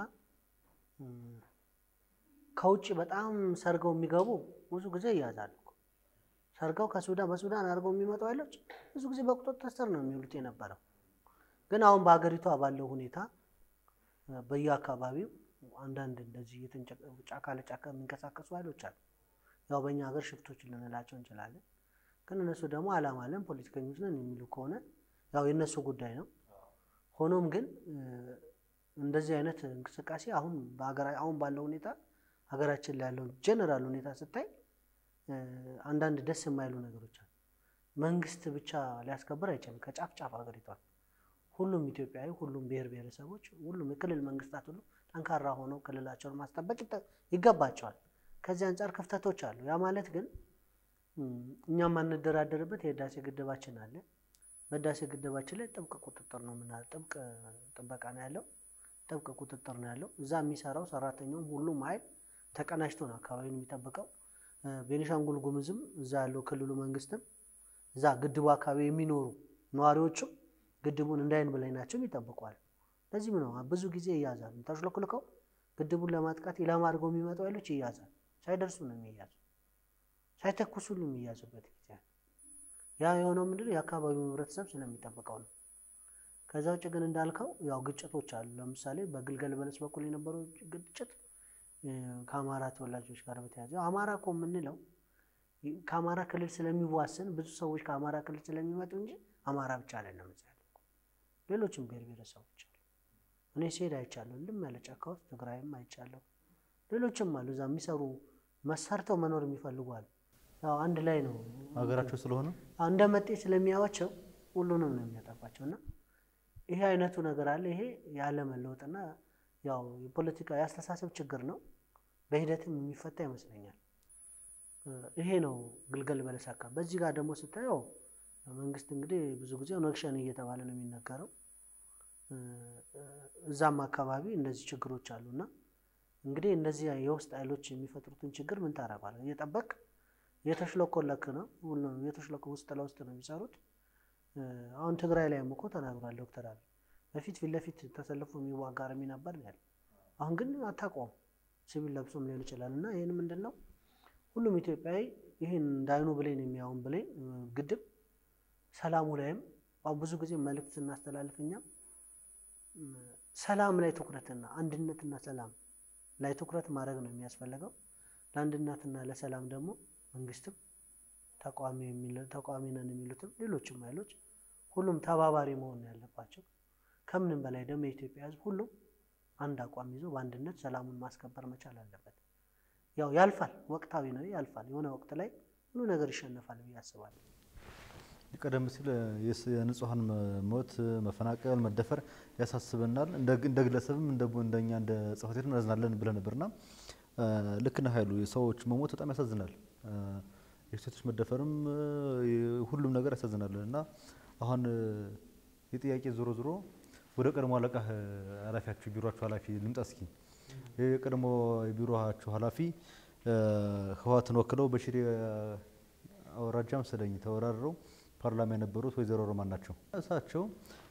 ከውጭ በጣም ሰርገው የሚገቡ ብዙ ጊዜ ያዛሉ። ሰርገው ከሱዳን በሱዳን አድርገው የሚመጡ አይሎች ብዙ ጊዜ በቁጥጥር ስር ነው የሚውሉት የነበረው። ግን አሁን በአገሪቷ ባለው ሁኔታ በየአካባቢው አንዳንድ እንደዚህ የተንጫካ ለጫካ የሚንቀሳቀሱ አይሎች አሉ። ያው በእኛ ሀገር ሽፍቶች ልንላቸው እንችላለን። ግን እነሱ ደግሞ አላማ አለን ፖለቲከኞች ነን የሚሉ ከሆነ ያው የነሱ ጉዳይ ነው። ሆኖም ግን እንደዚህ አይነት እንቅስቃሴ አሁን በአገራ አሁን ባለው ሁኔታ ሀገራችን ላይ ያለው ጀነራል ሁኔታ ስታይ አንዳንድ ደስ የማይሉ ነገሮች አሉ። መንግስት ብቻ ሊያስከብር አይችልም። ከጫፍ ጫፍ ሀገሪቷን ሁሉም ኢትዮጵያዊ ሁሉም ብሔር ብሔረሰቦች ሁሉም የክልል መንግስታት ሁሉ ጠንካራ ሆነው ክልላቸውን ማስጠበቅ ይገባቸዋል። ከዚህ አንፃር ክፍተቶች አሉ። ያ ማለት ግን እኛም አንደራደርበት የህዳሴ ግድባችን አለ በህዳሴ ግድባችን ላይ ጥብቅ ቁጥጥር ነው ምናል ጥብቅ ጥበቃ ነው ያለው ጥብቅ ቁጥጥር ነው ያለው እዛ የሚሰራው ሰራተኛውም ሁሉም ኃይል ተቀናጅቶ ነው አካባቢውን የሚጠብቀው ቤኒሻንጉል ጉሙዝም እዛ ያለው ክልሉ መንግስትም እዛ ግድቡ አካባቢ የሚኖሩ ነዋሪዎችም ግድቡን እንዳይን በላይናቸው ይጠብቋል ለዚህ ነው ብዙ ጊዜ ይያዛል ተሽለክልከው ግድቡን ለማጥቃት ኢላማ አድርገው የሚመጣው አይሎች ይያዛል ሳይደርሱ ነው የሚያዙ ሳይተኩሱ ነው የሚያዙበት ጊዜ ያ የሆነው ምንድነው የአካባቢው ህብረተሰብ ስለሚጠብቀው ነው ከዛው ውጭ ግን እንዳልከው ያው ግጭቶች አሉ ለምሳሌ በግልገል በለስ በኩል የነበረው ግጭት ከአማራ ተወላጆች ጋር በተያያዘ አማራ እኮ ምንለው ከአማራ ክልል ስለሚዋሰን ብዙ ሰዎች ከአማራ ክልል ስለሚመጡ እንጂ አማራ ብቻ አይደለም ማለት ሌሎችም ብሔር ብሔረሰቦች አሉ እኔ ሲሄድ አይቻለሁ ልም ያለ ጫካ ውስጥ ትግራይም አይቻለሁ ሌሎችም አሉ እዛ የሚሰሩ መሰርተው መኖር የሚፈልጉ አሉ ያው አንድ ላይ ነው ሀገራቸው ስለሆነ አንደ መጤ ስለሚያዋቸው ሁሉንም ነው የሚያጠፋቸውና ይሄ አይነቱ ነገር አለ ይሄ ያለ መለወጥና ያው የፖለቲካ ያስተሳሰብ ችግር ነው በሂደትም የሚፈታ ይመስለኛል ይሄ ነው ግልገል በለስ አካባቢ በዚህ ጋር ደግሞ ስታየው መንግስት እንግዲህ ብዙ ጊዜ ኦነግሸን እየተባለ ነው የሚነገረው እዛም አካባቢ እነዚህ ችግሮች አሉና እንግዲህ እነዚህ የውስጥ ኃይሎች የሚፈጥሩትን ችግር ምን ታረጋለ እየጠበቅ የተሽለኮለክ ነው ሁሉ የተሽለኮ ውስጥ ለውስጥ ነው የሚሰሩት አሁን ትግራይ ላይ መቆ ተናግሯል ዶክተር አብይ በፊት ፊት ለፊት ተሰልፎ የሚዋጋር ነበር ያለ አሁን ግን አታቆም ሲቪል ለብሶም ሊሆን ይችላልና ይሄን ምንድነው ሁሉም ኢትዮጵያዊ ይሄን እንዳይኑ ብሌን የሚያውን ብሌን ግድብ ሰላሙ ላይም አሁን ብዙ ጊዜ መልእክት እናስተላልፈኛ ሰላም ላይ ትኩረትና አንድነትና ሰላም ላይ ትኩረት ማድረግ ነው የሚያስፈልገው ለአንድነትና ለሰላም ደግሞ መንግስትም ተቋሚ የሚል ተቋሚ ነን የሚሉትም ሌሎችም ኃይሎች ሁሉም ተባባሪ መሆን ያለባቸው ከምንም በላይ ደግሞ የኢትዮጵያ ህዝብ ሁሉ አንድ አቋም ይዞ በአንድነት ሰላሙን ማስከበር መቻል አለበት ያው ያልፋል ወቅታዊ ነው ያልፋል የሆነ ወቅት ላይ ሁሉ ነገር ይሸነፋል ያስባል ቀደም ሲል የንጹሃን ሞት መፈናቀል መደፈር ያሳስበናል እንደ እንደ ግለሰብም እንደ እንደኛ እንደ ጽፈት ቤት እናዝናለን ብለን ነበርና ልክ ነው ኃይሉ የሰዎች መሞት በጣም ያሳዝናል የሴቶች መደፈርም ሁሉም ነገር ያሳዝናልና አሁን የጥያቄ ዞሮ ዞሮ ወደ ቀድሞ አለቃ ኃላፊያችሁ ቢሮአችሁ ኃላፊ ልምጣ እስኪ የቀድሞ ቢሮአችሁ ኃላፊ ህወሓትን ወክለው በሽሬ አውራጃም ስለኝ ተወራረው ፓርላማ የነበሩት ወይዘሮ ሮማን ናቸው እሳቸው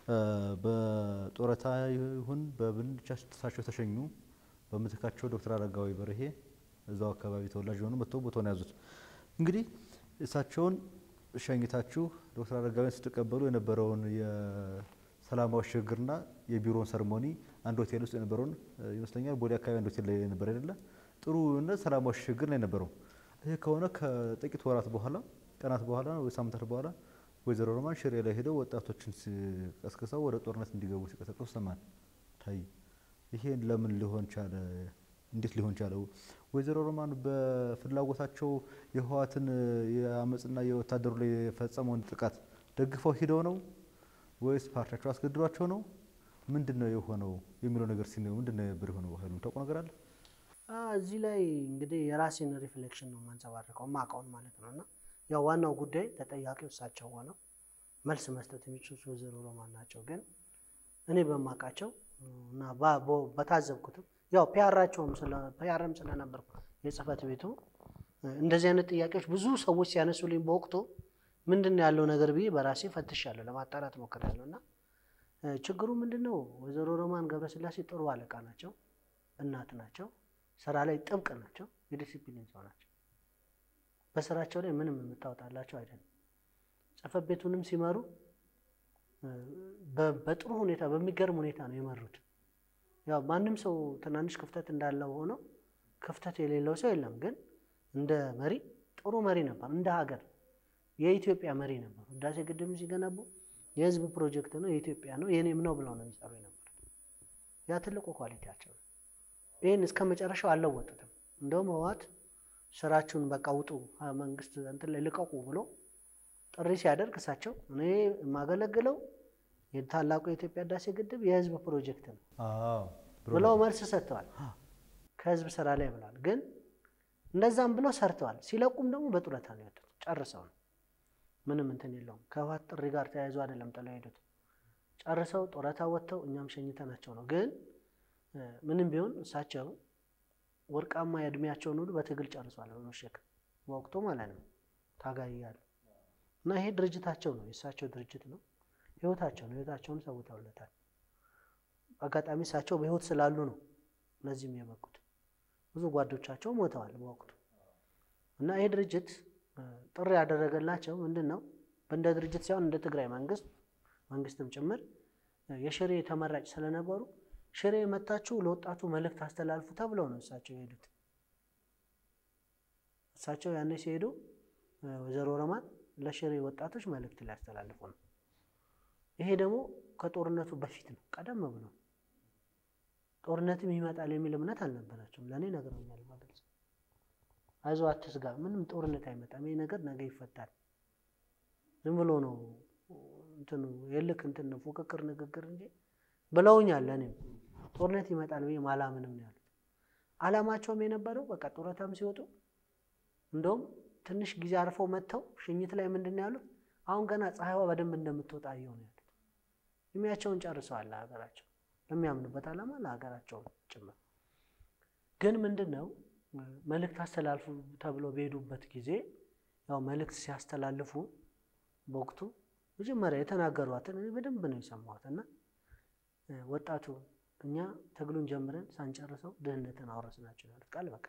በጦረታ ይሁን በብልቻቸው ተሸኙ በመተካቸው ዶክተር አረጋዊ በርሄ እዛው አካባቢ ተወላጅ ሆኑ መጥተው ቦታውን ያዙት እንግዲህ እሳቸውን ሸኝታችሁ ዶክተር አረጋዊን ስትቀበሉ የነበረውን የሰላማዊ ሽግግርና የቢሮውን ሰርሞኒ አንድ ሆቴል ውስጥ የነበረውን ይመስለኛል ቦዲ አካባቢ አንድ ሆቴል ላይ ነበር አይደለ ጥሩ እና ሰላማዊ ሽግግር ላይ ነበረው ይሄ ከሆነ ከጥቂት ወራት በኋላ ቀናት በኋላ ወይ ሳምንታት በኋላ ወይዘሮ ሮማን ሽሬ ላይ ሄደው ወጣቶችን ቀስቅሰው ወደ ጦርነት እንዲገቡ ሲቀሰቅሱ ሰማን ታይ ይሄ ለምን ሊሆን ቻለ እንዴት ሊሆን ቻለው ወይዘሮ ሮማን በፍላጎታቸው የህወሓትን የአመጽና የወታደሩ ላይ የፈጸመውን ጥቃት ደግፈው ሄደው ነው ወይስ ፓርቲያቸው አስገድዷቸው ነው ምንድነው የሆነው የሚለው ነገር ሲነው ምንድነው ነበር የሆነው ኃይሉ ተቆ ነገር አለ አ እዚህ ላይ እንግዲህ የራሴን ሪፍሌክሽን ነው ማንጸባረቀው ማቃውን ማለት ነውና ያው ዋናው ጉዳይ ተጠያቂው እሳቸው ሆነው መልስ መስጠት የሚችሉ ወይዘሮ ሮማን ናቸው ግን እኔ በማቃቸው እና በታዘብኩት ያው ፒአራቸውም ስለ ፒአርም ስለነበር የጽፈት ቤቱ እንደዚህ አይነት ጥያቄዎች ብዙ ሰዎች ሲያነሱልኝ በወቅቱ ምንድነው ያለው ነገር ብዬ በራሴ ፈትሻለሁ ለማጣራት ሞክራለሁና ችግሩ ምንድነው ወይዘሮ ሮማን ገብረስላሴ ጥሩ አለቃ ናቸው እናት ናቸው ስራ ላይ ጥብቅ ናቸው የዲሲፕሊን ሰው ናቸው በስራቸው ላይ ምንም የምታወጣላቸው አይደለም ጽፈት ቤቱንም ሲመሩ በጥሩ ሁኔታ በሚገርም ሁኔታ ነው የመሩት ያው ማንንም ሰው ትናንሽ ክፍተት እንዳለው ሆኖ ክፍተት የሌለው ሰው የለም ግን እንደ መሪ ጥሩ መሪ ነበር እንደ ሀገር የኢትዮጵያ መሪ ነበር ዳሴ ግድም ሲገነቡ የህዝብ ፕሮጀክት ነው የኢትዮጵያ ነው የኔም ነው ብለው ነው የሚሰሩ ነበር ያ ትልቁ ኳሊቲያቸው ይሄን እስከ መጨረሻው አልለወጡትም እንደውም ህወሓት ስራቸውን በቃ ውጡ መንግስት እንትን ላይ ልቀቁ ብሎ ጥሪ ሲያደርግ እሳቸው እኔ ማገለግለው የታላቁ የኢትዮጵያ ዳሴ ግድብ የህዝብ ፕሮጀክት ነው አዎ ብለው መልስ ሰጥተዋል ከህዝብ ስራ ላይ ብሏል ግን እንደዛም ብሎ ሰርተዋል ሲለቁም ደግሞ በጡረታ ነው ያወጡት ጨርሰው ምንም እንትን የለውም ከህወሓት ጥሪ ጋር ተያይዞ አይደለም ጥለው ሄዱት ጨርሰው ጦረታ ወጥተው እኛም ሸኝተናቸው ነው ግን ምንም ቢሆን እሳቸው ወርቃማ የእድሜያቸውን ሁሉ በትግል ጨርሰዋል በመሸከም ወቅቱ ማለት ነው ታጋይያል እና ይሄ ድርጅታቸው ነው የእሳቸው ድርጅት ነው ህይወታቸው ነው ህይወታቸውን ሰውተውለታል አጋጣሚ እሳቸው በህይወት ስላሉ ነው ለዚህም የበቁት ብዙ ጓዶቻቸው ሞተዋል በወቅቱ እና ይሄ ድርጅት ጥሪ ያደረገላቸው ምንድነው በእንደ ድርጅት ሳይሆን እንደ ትግራይ መንግስት መንግስትም ጭምር የሽሬ ተመራጭ ስለነበሩ ሽሬ መጣችሁ ለወጣቱ መልእክት አስተላልፉ ተብለው ነው እሳቸው ሄዱት እሳቸው ያኔ ሲሄዱ ወዘሮ ረማን ለሽሬ ወጣቶች መልእክት ሊያስተላልፉ ነው ይሄ ደግሞ ከጦርነቱ በፊት ነው ቀደም ብሎ ጦርነትም ይመጣል የሚል እምነት አልነበራቸውም ለኔ ነገርኛል ማለት አይዞህ አትስጋ ምንም ጦርነት አይመጣም ይሄ ነገር ነገ ይፈታል ዝም ብሎ ነው እንትኑ የልክ እንትን ነው ፉክክር ንግግር እንጂ ብለውኛል ለኔ ጦርነት ይመጣል ወይ ማላምንም ነው ያሉት አላማቸውም የነበረው በቃ ጦርነታም ሲወጡ እንደውም ትንሽ ጊዜ አርፈው መተው ሽኝት ላይ ምንድነው ያሉት አሁን ገና ፀሐይዋ በደንብ እንደምትወጣ ይሆን ያሉት የሚያቸውን ጨርሰዋል ሀገራቸው ለሚያምኑበት አላማ ለሀገራቸው ጭምር ግን ምንድነው መልእክት አስተላልፉ ተብሎ በሄዱበት ጊዜ ያው መልእክት ሲያስተላልፉ በወቅቱ መጀመሪያ የተናገሯትን በደንብ ነው የሰማሁትና ወጣቱ እኛ ተግሉን ጀምረን ሳንጨርሰው ድህነትን አወረስናቸው ያሉት ቃል በቃ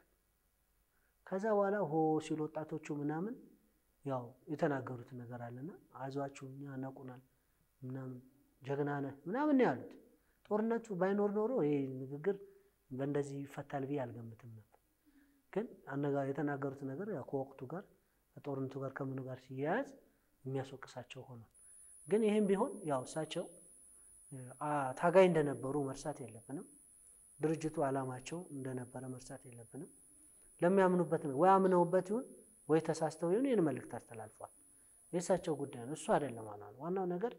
ከዛ በኋላ ሆ ሲሉ ወጣቶቹ ምናምን ያው የተናገሩት ነገር አለና አዟችሁ እኛ እናቁናል ምናምን ጀግና ነህ ምናምን ነው ያሉት ጦርነቱ ባይኖር ኖሮ ይሄ ንግግር በእንደዚህ ይፈታል ቢል አልገምትም ነበር ግን አነጋ የተናገሩት ነገር ያው ከወቅቱ ጋር ጦርነቱ ጋር ከመኑ ጋር ሲያያዝ የሚያስወቅሳቸው ሆነ ግን ይሄም ቢሆን ያው እሳቸው ታጋይ እንደነበሩ መርሳት የለብንም ድርጅቱ አላማቸው እንደነበረ መርሳት የለብንም ለሚያምኑበት ነው ወይ አምነውበት ይሁን ወይ ተሳስተው ይሁን ይሄን መልእክት አስተላልፏል የእሳቸው ጉዳይ ነው እሱ አይደለም ማለት ዋናው ነገር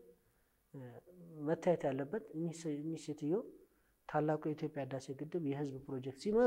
መታየት ያለበት እኚህ ሴትዮ ታላቁ የኢትዮጵያ ህዳሴ ግድብ የህዝብ ፕሮጀክት ሲመሩ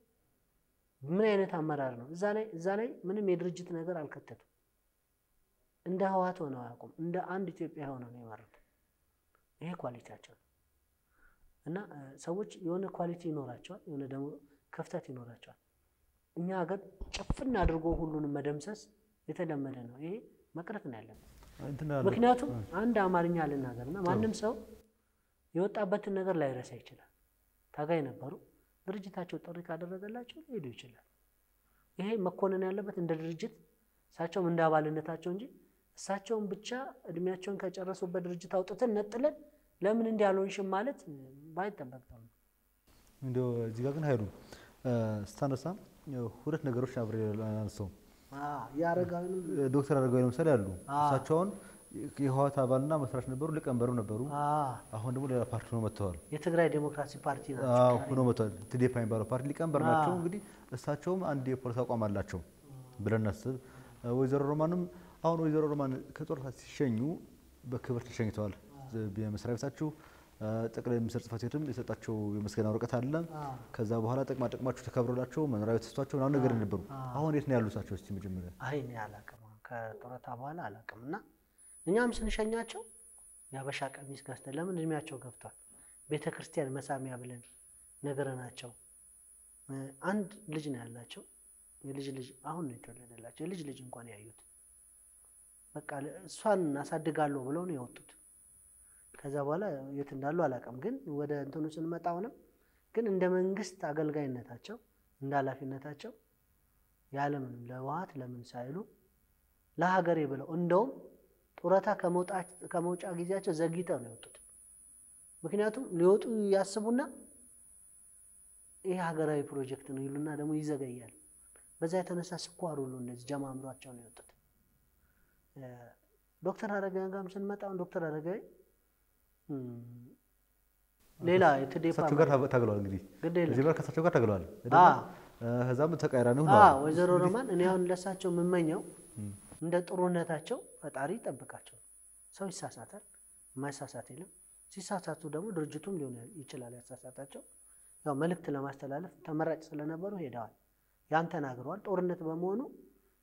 ምን አይነት አመራር ነው እዛ ላይ እዛ ላይ ምንም የድርጅት ነገር አልከተቱም እንደ ህወሓት ሆነው አያውቁም እንደ አንድ ኢትዮጵያ ሆነው ነው የመሩት ይሄ ኳሊቲያቸው እና ሰዎች የሆነ ኳሊቲ ይኖራቸዋል የሆነ ደግሞ ከፍተት ይኖራቸዋል እኛ ሀገር ጭፍን አድርጎ ሁሉንም መደምሰስ የተለመደ ነው ይሄ መቅረት ነው ያለበት ምክንያቱም አንድ አማርኛ አለናገርና ማንንም ሰው የወጣበትን ነገር ላይ ረሳ ይችላል ታጋይ ነበሩ ድርጅታቸው ጥሪ ካደረገላቸው ሄዱ ይችላል ይሄ መኮነን ያለበት እንደ ድርጅት እሳቸውም እንደ አባልነታቸው እንጂ እሳቸውን ብቻ እድሜያቸውን ከጨረሱበት ድርጅት አውጥተን ነጥለን ለምን እንዲያልሆንሽም ማለት ባይጠበቅም እንደው እዚህ ጋር ግን ኃይሉ ስታነሳ ሁለት ነገሮች አብሬ ላንሳው አዎ ያረጋውን ዶክተር አረጋዊ ለምሳሌ አሉ እሳቸውን የህወሓት አባልና መስራች ነበሩ ሊቀመንበሩ ነበሩ አሁን ደግሞ ሌላ ፓርቲ ነው መጥተዋል የትግራይ ዲሞክራሲ ፓርቲ ናቸው አዎ ሆኖ መጥተዋል ትዴፓ የሚባለው ፓርቲ ሊቀመንበር ናቸው እንግዲህ እሳቸውም አንድ የፖለቲካ አቋም አላቸው ብለን እናስብ ወይዘሮ ሮማንም አሁን ወይዘሮ ሮማን ከጦርታ ሲሸኙ በክብር ተሸኝተዋል በመስሪያ ቤታቸው ጠቅላይ ሚኒስትር ጽፈት ቤትም የሰጣቸው የመስገና ወረቀት አለ ከዛ በኋላ ጥቅማ ጥቅማቸው ተከብሮላቸው መኖሪያ ቤት ተሰጥቷቸው ነው ነገር ነበሩ አሁን የት ነው ያሉት እሳቸው እስቲ መጀመሪያ አይ ነው ያላቀም ከጦርታ በኋላ አላቀምና እኛም ስንሸኛቸው ያበሻ ቀሚስ ገዝተን ለምን እድሜያቸው ገብቷል ቤተክርስቲያን መሳሚያ ብለን ነገርናቸው አንድ ልጅ ነው ያላቸው የልጅ ልጅ አሁን ነው የተወለደላቸው የልጅ ልጅ እንኳን ያዩት በቃ እሷን አሳድጋለሁ ብለው ነው የወጡት ከዛ በኋላ የት እንዳሉ አላቀም ግን ወደ እንትኑ ስንመጣውንም ግን እንደ መንግስት አገልጋይነታቸው እንደ ኃላፊነታቸው ያለምን ለህወሓት ለምን ሳይሉ ለሀገሬ ብለው እንደውም ጦርታ ከመውጣት ከመውጫ ጊዜያቸው ዘግይተው ነው የወጡት ምክንያቱም ሊወጡ ያስቡና ይሄ ሀገራዊ ፕሮጀክት ነው ይሉና ደግሞ ይዘገያል በዛ የተነሳ ስኳር ሁሉ እንደዚህ ጀማምሯቸው ነው የወጡት ዶክተር አረጋዊ ጋርም ስንመጣው ዶክተር አረጋዊ ሌላ የትዴፓ እሳቸው ጋር ታግለዋል እንግዲህ እዚህ ጋር ከእሳቸው ጋር ታግለዋል አዎ ከዛም ተቃራኒ ሆኖ አዎ ወይዘሮ ሮማን እኔ አሁን ለሳቸው የምመኘው እንደ ጥሩነታቸው ፈጣሪ ይጠብቃቸው ሰው ይሳሳታል ማይሳሳት የለም ሲሳሳቱ ደግሞ ድርጅቱም ሊሆን ይችላል ያሳሳታቸው ያው መልእክት ለማስተላለፍ ተመራጭ ስለነበሩ ሄደዋል ያን ተናግረዋል ጦርነት በመሆኑ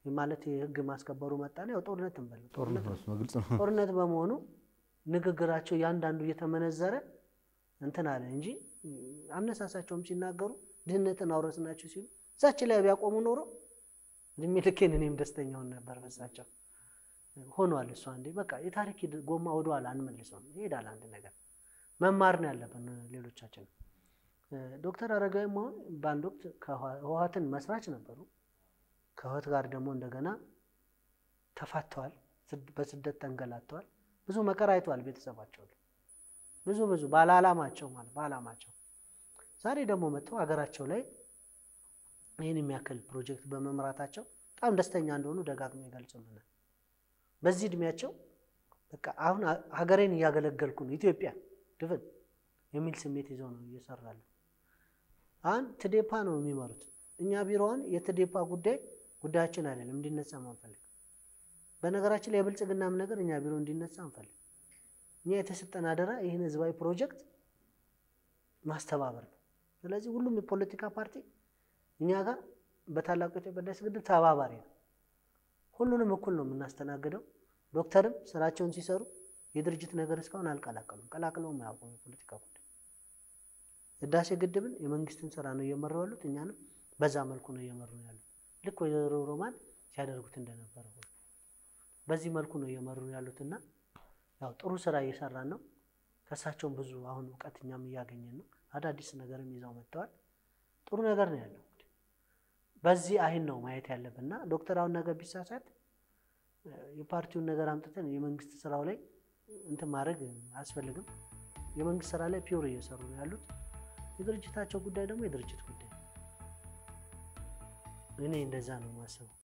ማለት የህግ ማስከበሩ መጣና ያው ጦርነት እንበል ጦርነት ነው ግልጽ ነው ጦርነት በመሆኑ ንግግራቸው ያንዳንዱ እየተመነዘረ እንትን አለ እንጂ አነሳሳቸውም ሲናገሩ ድህነትን አውረስናቸው ሲሉ እዛች ላይ ቢያቆሙ ኖሮ እድሜ ልኬን እኔም ደስተኛ ሆነ ነበር በሳቸው ሆኗል እሱ አንዴ በቃ የታሪክ ጎማ ወደኋላ አንመልሰውም ይሄዳል አንድ ነገር መማር ነው ያለብን ሌሎቻችን ዶክተር አረጋዊ መሆን ባንድ ወቅት ከህወሓትን መስራች ነበሩ ከህወሓት ጋር ደግሞ እንደገና ተፋተዋል በስደት ተንገላተዋል ብዙ መከራ አይተዋል ቤተሰባቸው ብዙ ብዙ ባላላማቸው ማለት ባላማቸው ዛሬ ደግሞ መጥተው ሀገራቸው ላይ ይሄን የሚያክል ፕሮጀክት በመምራታቸው በጣም ደስተኛ እንደሆኑ ደጋግመው ይገልጹልናል በዚህ እድሜያቸው በቃ አሁን ሀገሬን ያገለገልኩ ነው ኢትዮጵያ ድፍን የሚል ስሜት ይዘው ነው እየሰራሉ አን ትዴፓ ነው የሚመሩት እኛ ቢሮውን የትዴፓ ጉዳይ ጉዳያችን አይደለም እንዲነሳ ማንፈልግ በነገራችን ላይ የብልጽግናም ነገር እኛ ቢሮ እንዲነሳ አንፈልግ እኛ የተሰጠን አደራ ይሄን ህዝባዊ ፕሮጀክት ማስተባበር ነው ስለዚህ ሁሉም የፖለቲካ ፓርቲ እኛ ጋር በታላቁ ኢትዮጵያ ህዳሴ ግድብ ተባባሪ ነው ሁሉንም እኩል ነው የምናስተናግደው ዶክተርም ስራቸውን ሲሰሩ የድርጅት ነገር እስካሁን አልቀላቀሉም ቀላቅለው ማያውቁም የፖለቲካ ጉዳይ ህዳሴ ግድብን የመንግስትን ስራ ነው እየመራው ያሉት እኛንም በዛ መልኩ ነው እየመሩ ያሉት ልክ ወይዘሮ ሮማን ሲያደርጉት እንደነበረ ሁሉ በዚህ መልኩ ነው እየመሩ ያሉትና ያው ጥሩ ስራ እየሰራን ነው ከሳቸውም ብዙ አሁን ወቀትኛም ያገኘን ነው አዳዲስ ነገርም ይዛው መጥተዋል ጥሩ ነገር ነው ያለው በዚህ አይን ነው ማየት ያለብንና ዶክተር አሁን ነገር ቢሳሳት የፓርቲውን ነገር አምጥተን የመንግስት ስራው ላይ እንትን ማድረግ አስፈልግም የመንግስት ስራ ላይ ፒውር እየሰሩ ነው ያሉት የድርጅታቸው ጉዳይ ደግሞ የድርጅት ጉዳይ እኔ እንደዛ ነው ማሰብ